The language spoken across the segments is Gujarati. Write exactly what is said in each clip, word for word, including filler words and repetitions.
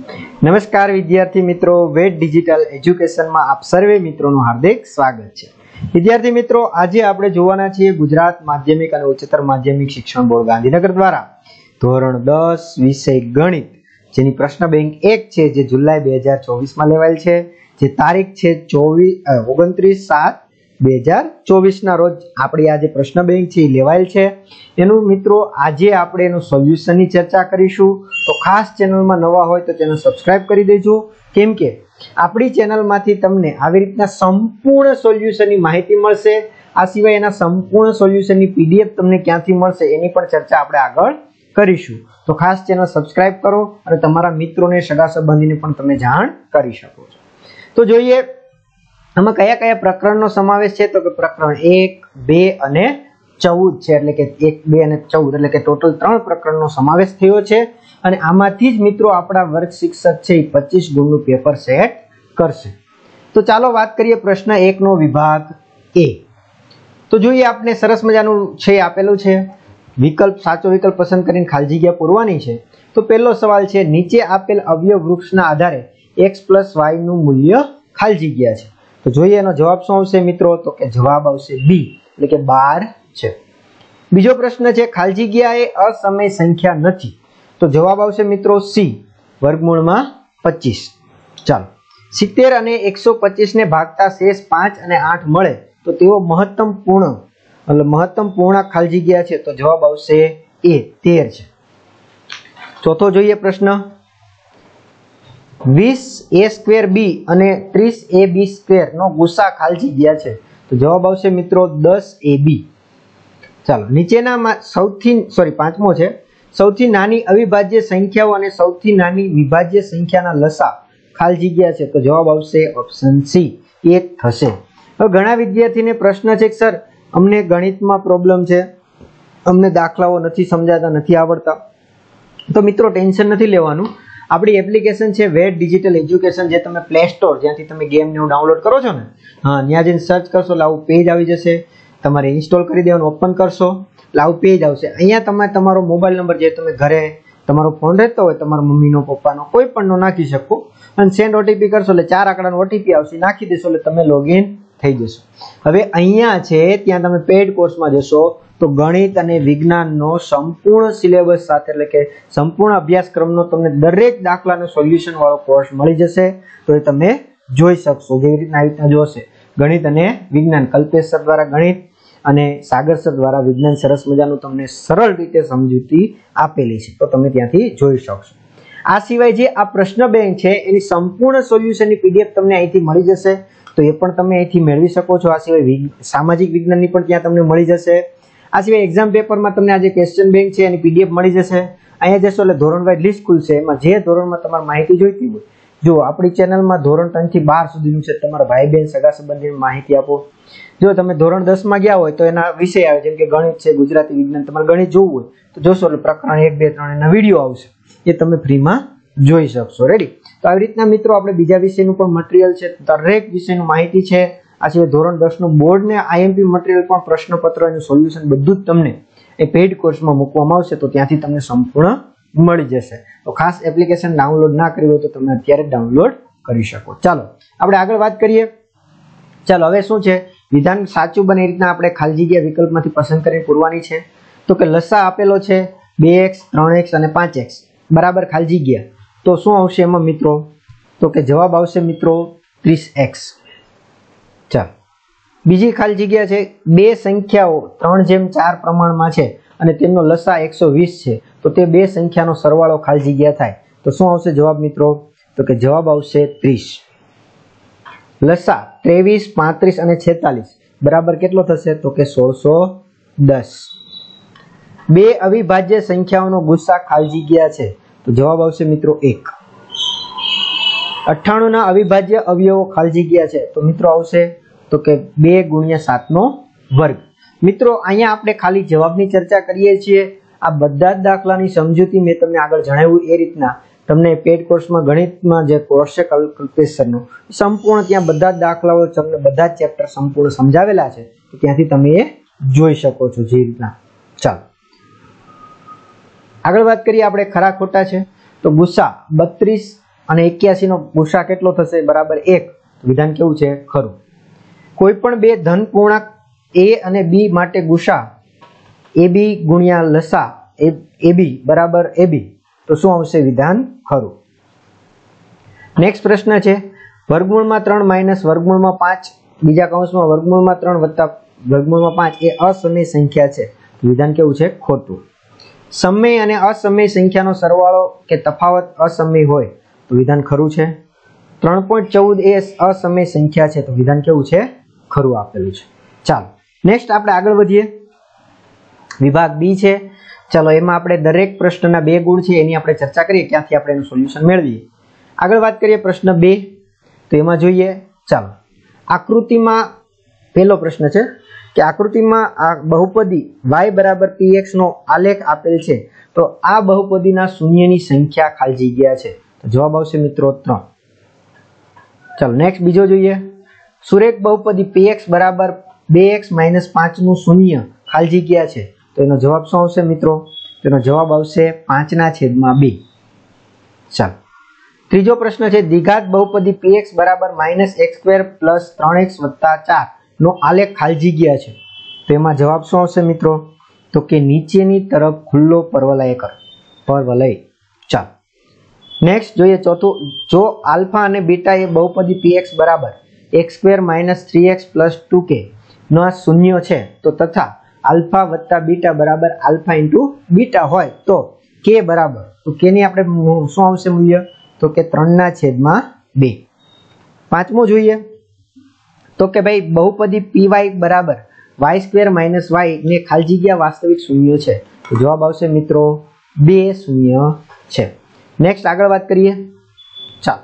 નમસ્કાર વિદ્યાર્થી મિત્રો, વેટ ડિજિટલ એજ્યુકેશનમાં આપ સર્વે મિત્રોનું હાર્દિક સ્વાગત છે। વિદ્યાર્થી મિત્રો, આજે આપણે જોવાના છીએ ગુજરાત માધ્યમિક અને ઉચ્ચતર માધ્યમિક શિક્ષણ બોર્ડ ગાંધીનગર દ્વારા ધોરણ દસ વિષય ગણિત જેની પ્રશ્ન બેંક એક છે, જે જુલાઈ બે હજાર ચોવીસ માં લેવાયેલ છે, જે તારીખ છે ચોવીસ ઓગણત્રીસ સાત બે હજાર ચોવીસ ના રોજ આપણી આ જે પ્રશ્ન બેંક છે એ લેવાયેલ છે। એનું મિત્રો આજે આપણે એનું સોલ્યુશનની ચર્ચા કરીશું। તો ખાસ ચેનલમાં નવા હોય તો ચેનલ સબસ્ક્રાઇબ કરી દેજો, કેમ કે આપણી ચેનલમાંથી તમને આવી રીતના સંપૂર્ણ સોલ્યુશનની માહિતી મળશે। આ સિવાય એના સંપૂર્ણ સોલ્યુશનની પીડીએફ તમને ક્યાંથી મળશે એની પણ ચર્ચા આપણે આગળ કરીશું। તો ખાસ ચેનલ સબસ્ક્રાઇબ કરો અને તમારા મિત્રોને, સગા સંબંધીને પણ તમે જાણ કરી શકો છો। તો જોઈએ આમાં કયા કયા પ્રકરણનો સમાવેશ છે, તો કે પ્રકરણ એક, બે અને ચૌદ છે, એટલે કે એક, બે અને ચૌદ એટલે કે ટોટલ ત્રણ પ્રકરણનો સમાવેશ થયો છે। અને આમાંથી જ મિત્રો આપણા વર્ગ શિક્ષક છે એ પચીસ ગુણનું પેપર સેટ કરશે। તો ચાલો વાત કરીએ પ્રશ્ન એક નો વિભાગ એ। તો જોઈએ આપણે સરસ મજાનું છે આપેલું છે, વિકલ્પ સાચો વિકલ્પ પસંદ કરીને ખાલી જગ્યા પૂરવાની છે। તો પહેલો સવાલ છે, નીચે આપેલ અવયવ વૃક્ષના આધારે x પ્લસ વાય નું મૂલ્ય ખાલી જગ્યા છે। તો જોઈએ એનો જવાબ શું આવશે મિત્રો, તો કે જવાબ આવશે બી એટલે કે બાર છે। બીજો પ્રશ્ન છે, ખાલી જગ્યા એ અસમય સંખ્યા નથી, તો જવાબ આવશે મિત્રો સી વર્ગમૂળમાં પચીસ। ચાલો, સિત્તેર અને એકસો પચીસ ને ભાગતા શેષ પાંચ અને આઠ મળે તો તેઓ મહત્તમ પૂર્ણ એટલે મહત્તમ પૂર્ણાંક ખાલી જગ્યા છે, તો જવાબ આવશે એ તેર છે। ચોથો જોઈએ પ્રશ્ન, વીસ એ સ્ક્વેર બી અને ત્રીસ એ બી સ્ક્વેર નો ગુસા ખાલી જગ્યા છે, તો જવાબ આવશે મિત્રો દસ એ બી। ચાલો, નીચેના સૌથી સોરી પાંચમો છે, સૌથી નાની અવિભાજ્ય સંખ્યાઓ અને સૌથી નાની વિભાજ્ય સંખ્યાના લસા ખાલી જગ્યા છે, તો જવાબ આવશે ઓપ્શન સી એક થશે। હવે ઘણા વિદ્યાર્થીને પ્રશ્ન છે કે સર અમને ગણિતમાં પ્રોબ્લેમ છે, અમને દાખલાઓ નથી સમજાતા, નથી આવડતા, તો મિત્રો ટેન્શન નથી લેવાનું। આપણી એપ્લિકેશન છે વેટ ડિજિટલ એજ્યુકેશન, જે તમે પ્લે સ્ટોર જ્યાંથી તમે ગેમ ને ડાઉનલોડ કરો છો ને, હા ત્યાં જઈને સર્ચ કરશો એટલે આવું પેજ આવી જશે, તમારે ઇન્સ્ટોલ કરી દેવાનું, ઓપન કરશો એટલે આવું પેજ આવશે। અહીંયા તમે તમારો મોબાઈલ નંબર જે તમે ઘરે તમારો ફોન રહેતો હોય, તમારા મમ્મીનો, પપ્પાનો, કોઈ પણનો નાખી શકો અને સેન્ડ ઓટીપી કરશો એટલે ચાર આંકડાનો ઓટીપી આવશે, નાખી દેશો એટલે તમે લોગિન થઈ જશો। હવે અહીંયા છે ત્યાં તમે પેડ કોર્સમાં જશો તો ગણિત અને વિજ્ઞાનનો સંપૂર્ણ સિલેબસ સાથે એટલે કે સંપૂર્ણ અભ્યાસક્રમનો તમને દરેક દાખલાનો સોલ્યુશન વાળો કોર્સ મળી જશે, તો એ તમે જોઈ શકશો। જેવી રીતના આવી રીતના જોશે ગણિત અને વિજ્ઞાન, કલ્પેશ સર દ્વારા ગણિત અને સાગર સર દ્વારા વિજ્ઞાન સરસ મજાનું તમને સરળ રીતે સમજૂતી આપેલી છે, તો તમે ત્યાંથી જોઈ શકશો। આ સિવાય જે આ પ્રશ્ન બેંક છે એની સંપૂર્ણ સોલ્યુશનની પીડીએફ તમને અહીંથી મળી જશે, તો એ પણ તમે અહીંથી મેળવી શકો છો। આ સિવાય સામાજિક વિજ્ઞાનની પણ ત્યાં તમને મળી જશે। આ સિવાય એક્ઝામ પેપરમાં તમને આ જે ક્વેશ્ચન બેંક છે એની પીડીએફ મળી જશે। અહીંયા જશો એટલે ધોરણ વાઇઝ લિસ્ટ ખુલશે, એમાં જે ધોરણમાં તમારે માહિતી જોઈતી હોય, જો આપણી ચેનલમાં ધોરણ ત્રણ થી બાર સુધીનું છે, તમારા ભાઈ બહેન સગા સંબંધીની માહિતી આપો। જો તમે ધોરણ દસ માં ગયા હોય તો એના વિષય આવે, જેમ કે ગણિત છે, ગુજરાતી વિજ્ઞાન, તમારે ગણિત જોવું હોય તો જોશો એટલે પ્રકરણ એક બે ત્રણ એના વિડીયો આવશે, એ તમે ફ્રીમાં જોઈ શકશો। રેડી? તો આવી રીતના મિત્રો આપણે બીજા વિષયનું પણ મટીરિયલ છે, દરેક વિષયનું માહિતી છે। આ સિવાય ધોરણ દસ નું બોર્ડ ને આઈએમપી મટીરિયલ પણ, પ્રશ્નપત્ર એનું સોલ્યુશન બધું જ તમને એ પેઇડ કોર્સમાં મૂકવામાં આવશે, તો ત્યાંથી તમને સંપૂર્ણ મળી જશે। તો ખાસ એપ્લિકેશન ડાઉનલોડ ના કરી હોય તો તમે અત્યારે ડાઉનલોડ કરી શકો। ચાલો આપણે આગળ વાત કરીએ। ચાલો હવે શું છે, વિધાન સાચું બને એ રીતના આપણે ખાલી જગ્યા વિકલ્પમાંથી પસંદ કરીને પૂરવાની છે। તો કે લસા આપેલો છે બે એક્સ, ત્રણ એક્સ અને પાંચ એક્સ બરાબર ખાલી જગ્યા, તો શું આવશે એમાં મિત્રો, તો કે જવાબ આવશે મિત્રો ત્રીસ એક્સ। ચાલો, બીજી ખાલી જગ્યા છે, બે સંખ્યાઓ ત્રણ જેમ ચાર પ્રમાણમાં છે અને તેમનો લસા એકસો વીસ છે, તો તે બે સંખ્યાનો સરવાળો ખાલી જગ્યા થાય, તો શું આવશે જવાબ મિત્રો, તો કે જવાબ આવશે ત્રીસ। લસા ત્રેવીસ, પાંત્રીસ અને છેતાલીસ બરાબર કેટલો થશે, તો કે સોળસો દસ। બે અવિભાજ્ય સંખ્યાઓનો ગુસા ખાલી જગ્યા છે, તો જવાબ આવશે મિત્રો એક। અઠ્ઠાણું ના અવિભાજ્ય અવયવો ખાલી જગ્યા છે, તો મિત્રો આવશે તો કે બે ગુણ્યા સાત નો વર્ગ। મિત્રો અહીંયા આપણે ખાલી જવાબની ચર્ચા કરીએ છીએ। આ બધા જ દાખલાની સમજૂતી મેં તમને આગળ જણાવ્યું એ રીતના તમને પેડ કોર્સમાં ગણિતમાં જે કોર્સ છે કલ્પેશ સરનો, સંપૂર્ણ ત્યાં બધા જ દાખલાઓ તમને બધા જ ચેપ્ટર સંપૂર્ણ સમજાવેલા છે, તો ત્યાંથી તમે એ જોઈ શકો છો જે રીતના। ચાલો આગળ વાત કરીએ આપણે ખરા ખોટા છે। તો ગુસા બત્રીસ અને એક્યાસી નો ગુસા કેટલો થશે? બરાબર એક. વિધાન કેવું છે? ખરું. કોઈ પણ બે ધન પૂર્ણાંક a અને b માટે ગુસા ab ગુણ્યા લસા ab બરાબર ab, તો શું આવશે? વિધાન ખરું. નેક્સ્ટ પ્રશ્ન છે વર્ગમૂળમાં ત્રણ માઇનસ વર્ગમૂળમાં પાંચ બીજા કૌંસમાં વર્ગમૂળમાં ત્રણ વત્તા વર્ગમૂળમાં પાંચ એ અસમય સંખ્યા છે. વિધાન કેવું છે? ખોટું. સમય અને અસમય સંખ્યાનો સરવાળો કે તફાવત અસમય હોય તો વિધાન ખરું છે. ત્રણ પોઈન્ટ ચૌદ એ અસમય સંખ્યા છે તો વિધાન કેવું છે? ખરું આપેલું છે. ચાલો નેક્સ્ટ આપણે આગળ વધીએ. વિભાગ બી છે. ચાલો એમાં આપણે દરેક પ્રશ્નના બે ગુણ છે એની આપણે ચર્ચા કરીએ, ક્યાંથી આપણે એનું સોલ્યુશન મેળવીએ. આગળ વાત કરીએ પ્રશ્ન બે. તો એમાં જોઈએ, ચાલો આકૃતિમાં પહેલો પ્રશ્ન છે કે આકૃતિમાં આ બહુપદી y બરાબર px નો આલેખ આપેલ છે, તો આ બહુપદીના શૂન્યની સંખ્યા ખાલી જગ્યા છે. તો જવાબ આવશે મિત્રો ત્રણ. ચાલો નેક્સ્ટ બીજો જોઈએ. સુરેખ બહુપદી px બરાબર બે એક્સ માઇનસ પાંચ નું શૂન્ય ખાલી જગ્યા છે, તો એનો જવાબ શું આવશે મિત્રો? તેનો જવાબ આવશે પાંચ ના છેદમાં બે. ચાલો ત્રીજો પ્રશ્ન છે દ્વિઘાત બહુપદી px બરાબર માઇનસ એક્સ સ્ક્વેર પ્લસ ત્રણ એક્સ વત્તા ચાર નો આલેખ ખાલી જગ્યા છે, તો એમાં જવાબ શું આવશે મિત્રો? તો કે નીચેની તરફ ખુલ્લો પરવલય કર પરવલય. ચાલો નેક્સ્ટ જોઈએ ચોથું. જો આલ્ફા અને બીટા એ બહુપદી px બરાબર x square minus three x plus two કે નો આ શૂન્ય છે, તો તથા આલ્ફા વત્તા બીટા બરાબર આલ્ફા ઇન્ટુ બીટા હોય તો કે બરાબર, તો કે ની આપણે શું આવશે મૂલ્ય? તો કે ત્રણ ના છેદમાં બે. પાંચમો જોઈએ તો કે ભાઈ બહુપદી py બરાબર વાય સ્ક્વેર માઇનસ વાય ને ખાલી જગ્યા વાસ્તવિક શૂન્ય છે, તો જવાબ આવશે મિત્રો બે શૂન્ય છે. નેક્સ્ટ આગળ વાત કરીએ. ચાલો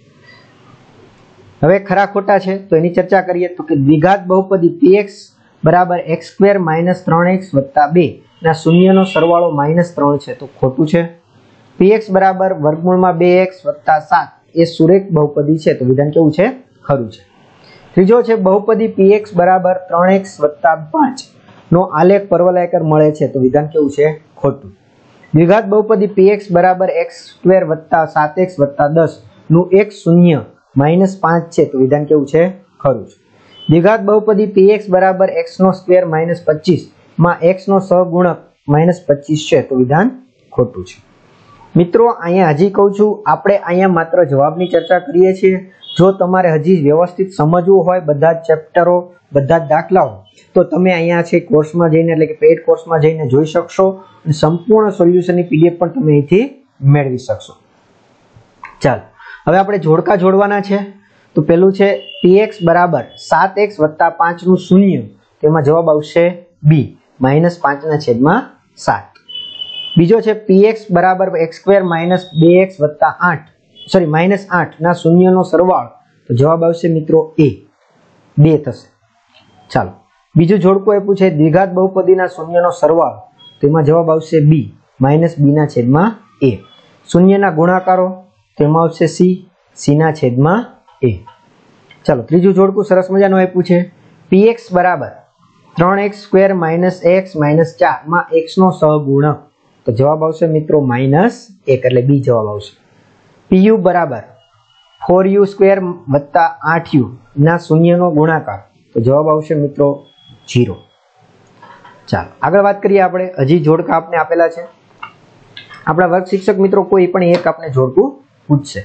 હવે ખરા ખોટા છે તો એની ચર્ચા કરીએ. તો કે દ્વિઘાત બહુપદી px બરાબર એક્સ સ્ક્વેર માઇનસ ત્રણ એક્સ વત્તા બે ના શૂન્યનો સરવાળો માઇનસ ત્રણ છે, તો ખોટું છે. px બરાબર વર્ગમૂળમાં બે એક્સ વત્તા સાત એ સુરેખ બહુપદી છે, તો વિધાન કેવું છે? ખરું છે. ત્રીજો છે બહુપદી px બરાબર ત્રણ એક્સ વત્તા પાંચ નો આલેખ પરવલયાકાર મળે છે, તો વિધાન કેવું છે? ખોટું. દ્વિઘાત બહુપદી px બરાબર એક્સ સ્ક્વેર વત્તા સાત એક્સ વત્તા દસ નું એક શૂન્ય માઇનસ પાંચ છે, તો વિધાન કેવું છે? ખરું છે. દ્વિઘાત બહુપદી px બરાબર x નો સ્ક્વેર માઇનસ પચીસ માં x નો સહગુણક માઇનસ પચીસ છે, તો વિધાન ખોટું છે. મિત્રો અહીંયા હજી કહું છું, આપણે અહીંયા માત્ર જવાબની ચર્ચા કરીએ છીએ. જો તમારે હજી વ્યવસ્થિત સમજવું હોય બધા જ ચેપ્ટરો બધા જ દાખલાઓ, તો તમે અહીંયા છે કોર્સમાં જઈને એટલે કે પેઇડ કોર્સમાં જઈને જોઈ શકશો અને સંપૂર્ણ સોલ્યુશનની પીડીએફ પણ તમે અહીંથી મેળવી શકશો. ચાલો હવે આપણે જોડકા જોડવાના છે. તો પેલું છે px બરાબર સાત એક્સ વત્તા પાંચ નું શૂન્ય, તેમાં જવાબ આવશે બી માઇનસ પાંચ ના છેદમાં સાત. બીજો છે px બરાબર એક્સ સ્ક્વેર માઇનસ બે એક્સ વત્તા આઠ સોરી માઇનસ આઠ ના શૂન્યનો સરવાળો, તો જવાબ આવશે મિત્રો એ બે થશે. ચાલો બીજું જોડકું આપ્યું છે દ્વિઘાત બહુપદીના શૂન્યનો સરવાળો, તેમાં જવાબ આવશે બી માઇનસ બી ના છેદમાં એ. શૂન્યના ગુણાકારો, તેમાં આવશે સી સી ના છેદમાં એ. ચાલો ત્રીજું જોડકું સરસ મજાનું આપ્યું છે px બરાબર ત્રણ x square minus x minus ચાર માં x નો સહગુણક, તો જવાબ આવશે મિત્રો માઇનસ એક એટલે બી જવાબ આવશે. pu બરાબર ફોર યુ સ્ક્વેર વત્તા આઠ યુ ના શૂન્યનો ગુણાકાર, તો જવાબ આવશે મિત્રો જીરો. ચાલો આગળ વાત કરીએ. આપણે હજી જોડકા આપણે આપેલા છે. આપણા વર્ગ શિક્ષક મિત્રો કોઈ પણ એક આપણે જોડકું પૂછશે.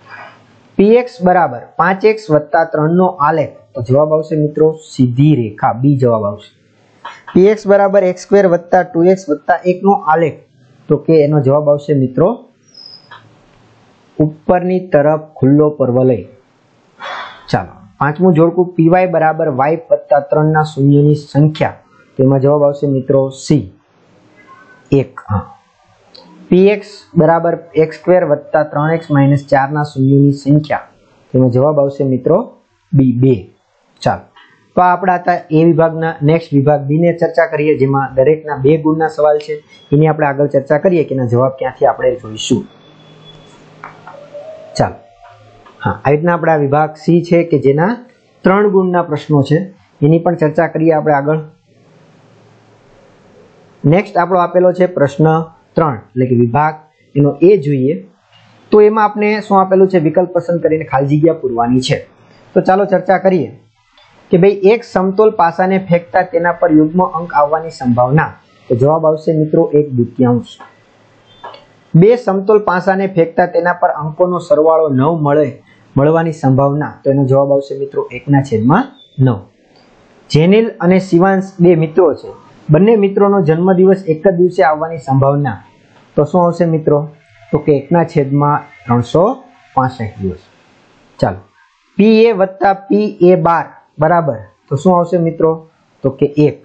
px બરાબર પાંચ એક્સ વત્તા ત્રણ નો આલેખ, તો જવાબ આવશે મિત્રો સીધી રેખા બી જવાબ આવશે. px બરાબર એક્સ સ્ક્વેર વત્તા ટુ એક્સ વત્તા એક નો આલેખ, તો કે એનો જવાબ આવશે મિત્રો ઉપરની તરફ ખુલ્લો પરવલય. ચાલો પાંચમું જોડકું py બરાબર y વત્તા ત્રણ ના શૂન્યની સંખ્યા, તેમાં જવાબ આવશે મિત્રો સી એક. હા px બરાબર એક્સ સ્ક્વેર વત્તા ત્રણ એક્સ માઇનસ ચાર ના શૂન્યની સંખ્યા, તેમાં જવાબ આવશે મિત્રો બી બે. ચાલો તો આપણા હતા એ વિભાગના. નેક્સ્ટ વિભાગ બી ને ચર્ચા કરીએ, જેમાં દરેકના બે ગુણના સવાલ છે. એની આપણે આગળ ચર્ચા કરીએ કે એના જવાબ ક્યાંથી આપણે જોઈશું. ચાલો હા આ રીતના આપણા વિભાગ સી છે કે જેના ત્રણ ગુણના પ્રશ્નો છે, એની પણ ચર્ચા કરીએ આપણે આગળ. નેક્સ્ટ આપણો આપેલો છે પ્રશ્ન ત્રણ એટલે કે વિભાગ એનો એ જોઈએ. તો તો એમાં આપણે શું આપેલું છે, વિકલ્પ પસંદ કરીને ખાલી જગ્યા પૂરવાની છે। તો ચાલો ચર્ચા કરીએ કે ભાઈ એક સમતોલ પાસાને ફેંકતા તેના પર યુગ્મ અંક આવવાની સંભાવના, તો જવાબ આવશે મિત્રો એક દ્વિતીયાંશ। બે સમતોલ પાસાને ફેંકતા તેના પર અંકોનો સરવાળો નવ મળે મળવાની સંભાવના, તો એનો જવાબ આવશે મિત્રો એકના છેદમાં નવ। જેનિલ અને શિવાંશ બે મિત્રો છે, બંને મિત્રોનો જન્મદિવસ એક જ દિવસે આવવાની સંભાવના, તો શું આવશે મિત્રો, તો કે એકના છેદમાં ત્રણસો પાસઠ દિવસ। ચાલો પી એ વત્તા પી એ બાર બરાબર, તો શું આવશે મિત્રો, તો કે એક।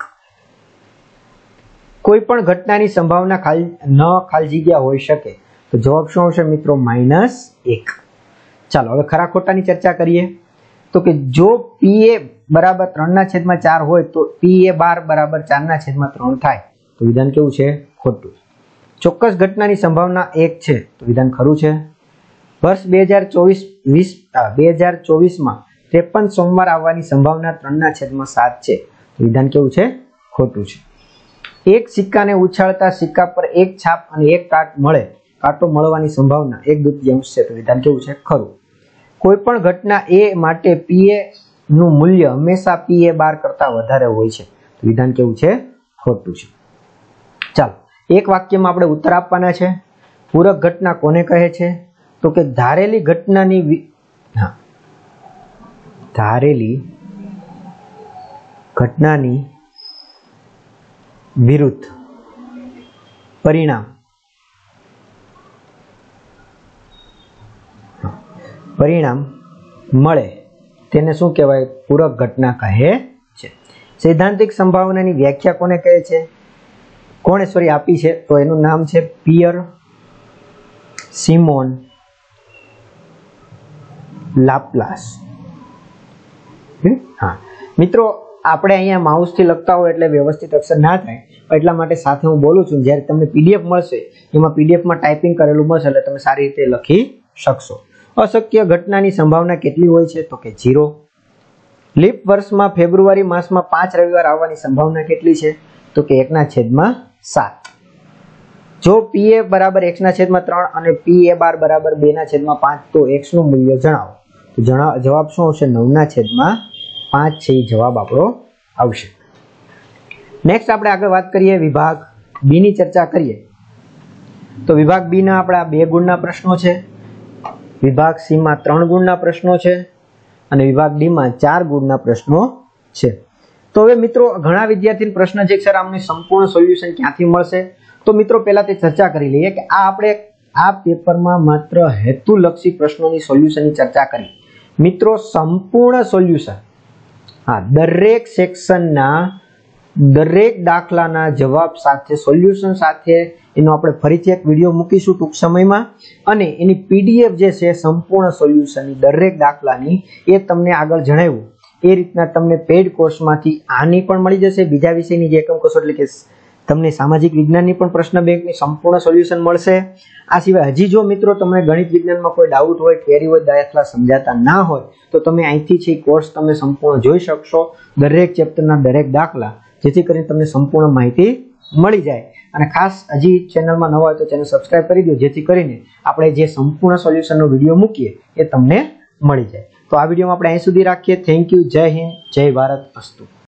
કોઈ પણ ઘટનાની સંભાવના ખાલી ન ખાલી જગ્યા હોઈ શકે, તો જવાબ શું આવશે મિત્રો, માઇનસ એક। ચાલો હવે ખરા ખોટાની ચર્ચા કરીએ તો કે જો પી એ બરાબર ત્રણના છેદમાં ચાર હોય તો પી એ બાર બરાબર ચારના છેદમાં ત્રણ થાય, તો વિધાન કેવું છે, ખોટું। ચોક્કસ ઘટનાની સંભાવના એક છે, તો વિધાન ખરું છે। વર્ષ બે હજાર ચોવીસ વીસ બે હજાર ચોવીસમાં ત્રેપન સોમવાર આવવાની સંભાવના ત્રણના છેદમાં સાત છે, તો વિધાન કેવું છે, ખોટું છે। એક સિક્કાને ઉછાળતા સિક્કા પર એક છાપ અને એક કાટ મળે કાંટો મળવાની સંભાવના એક દ્વિતીયાંશ છે, તો વિધાન કેવું છે, ખરું। કોઈ પણ ઘટના એ માટે પી એ નું મૂલ્ય હંમેશા પી એ બાર કરતા વધારે હોય છે, તો વિધાન કેવું છે, ખોટું છે। ચાલો એક વાક્યમાં આપણે ઉત્તર આપવાના છે। પૂરક ઘટના કોને કહે છે, તો કે ધારેલી ઘટનાની હા ધારેલી ઘટનાની વિરુદ્ધ પરિણામ પરિણામ મળે તેને શું કહેવાય, પૂરક ઘટના કહે છે। સૈદ્ધાંતિક સંભાવનાની વ્યાખ્યા કોને કહે છે, કોણે સોરી આપી છે, તો એનું નામ છે પિયર સિમોન લાપ્લાસ। હા મિત્રો, આપણે અહીંયા માઉસ થી લખતા હોય એટલે વ્યવસ્થિત અક્ષર ના થાય, એટલા માટે સાથે હું બોલું છું, જ્યારે તમને પીડીએફ મળશે એમાં પીડીએફ માં ટાઈપિંગ કરેલું મળશે એટલે તમે સારી રીતે લખી શકશો। અશક્ય ઘટનાની સંભાવના કેટલી હોય છે, તો કે ઝીરો। લીપ વર્ષમાં ફેબ્રુઆરી માસમાં પાંચ રવિવાર આવવાની સંભાવના કેટલી છે, તો કે એકના છેદમાં સાત। જો પી એ બરાબર એક્સ ના છેદમાં ત્રણ અને પી એ બાર બરાબર બે ના છેદમાં પાંચ, તો એક્સ નું મૂલ્ય જણાવો, તો જવાબ શું આવશે, નવ ના છેદમાં પાંચ છે એ જવાબ આપણો આવશે। નેક્સ્ટ આપણે આગળ વાત કરીએ વિભાગ બી ની ચર્ચા કરીએ તો વિભાગ બી ના આપણા બે ગુણના પ્રશ્નો છે, વિભાગ સી માં ત્રણ ગુણના પ્રશ્નો છે અને વિભાગ ડી માં ચાર ગુણના પ્રશ્નો છે। તો હવે મિત્રો ઘણા વિદ્યાર્થી પ્રશ્ન છે કે સર આમનું સંપૂર્ણ સોલ્યુશન ક્યાંથી મળશે, તો મિત્રો પહેલા તે ચર્ચા કરી લઈએ કે આ આપણે આ પેપરમાં માત્ર હેતુલક્ષી પ્રશ્નોની સોલ્યુશનની ચર્ચા કરી। મિત્રો સંપૂર્ણ સોલ્યુશન, હા દરેક સેક્શનના દરેક દાખલાના જવાબ સાથે સોલ્યુશન સાથે એનો આપણે ફરીથી એક વિડીયો મૂકીશું ટૂંક સમયમાં, અને એની પીડીએફ જે છે સંપૂર્ણ સોલ્યુશનની દરેક દાખલાની એ તમને આગળ જણાવ્યું એ રીતના તમને પેડ કોર્સમાંથી આની પણ મળી જશે, બીજા વિષયની જે એકમ કસો એટલે કે તમને સામાજિક વિજ્ઞાનની પણ પ્રશ્ન બેંકની સંપૂર્ણ સોલ્યુશન મળશે। આ સિવાય હજી જો મિત્રો તમને ગણિત વિજ્ઞાનમાં કોઈ ડાઉટ હોય, ક્વેરી હોય, દાખલા સમજાતા ના હોય તો તમે અહીંથી છે કોર્સ તમે સંપૂર્ણ જોઈ શકશો, દરેક ચેપ્ટરના દરેક દાખલા, જેથી કરીને તમને સંપૂર્ણ માહિતી મળી જાય। અને ખાસ હજી ચેનલમાં નવા હોય તો ચેનલ સબસ્ક્રાઇબ કરી દો, જેથી કરીને આપણે જે સંપૂર્ણ સોલ્યુશનનો વિડીયો મૂકીએ એ તમને મળી જાય। તો આ વિડીયોમાં આપણે અહીં સુધી રાખીએ। થેન્ક યુ, જય હિન્દ, જય ભારત, અસ્તુ।